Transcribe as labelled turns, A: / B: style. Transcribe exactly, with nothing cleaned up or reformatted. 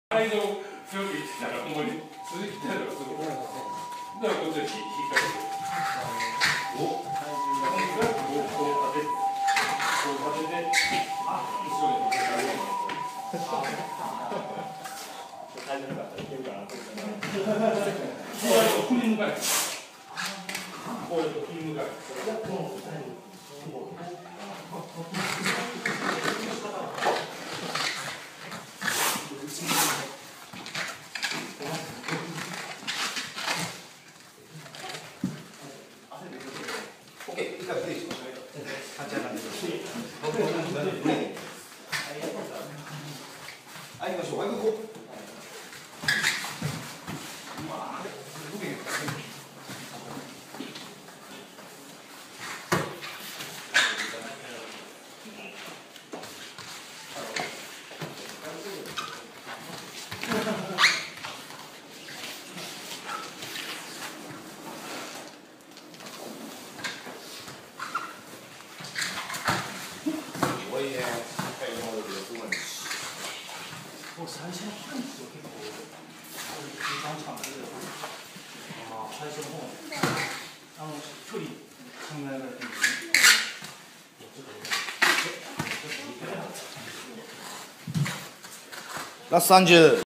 A: 間強くいってたらほんまに続きたらすごい。だからこっちで引っ掛けて。お。こうこう立てて、こう立てて、あ、後ろに持ってかれる。大丈夫かった。いけるかな。左を振り向かない。こうやって振り向かない。
B: 一回プレイしましょう。立ち上がってください。はい、行きましょう。はい、ここ。
C: もう最初のパンチは結構時間かかる。ああ、最初の方あの距離考えられてるんですね。
B: ラストさんじゅう。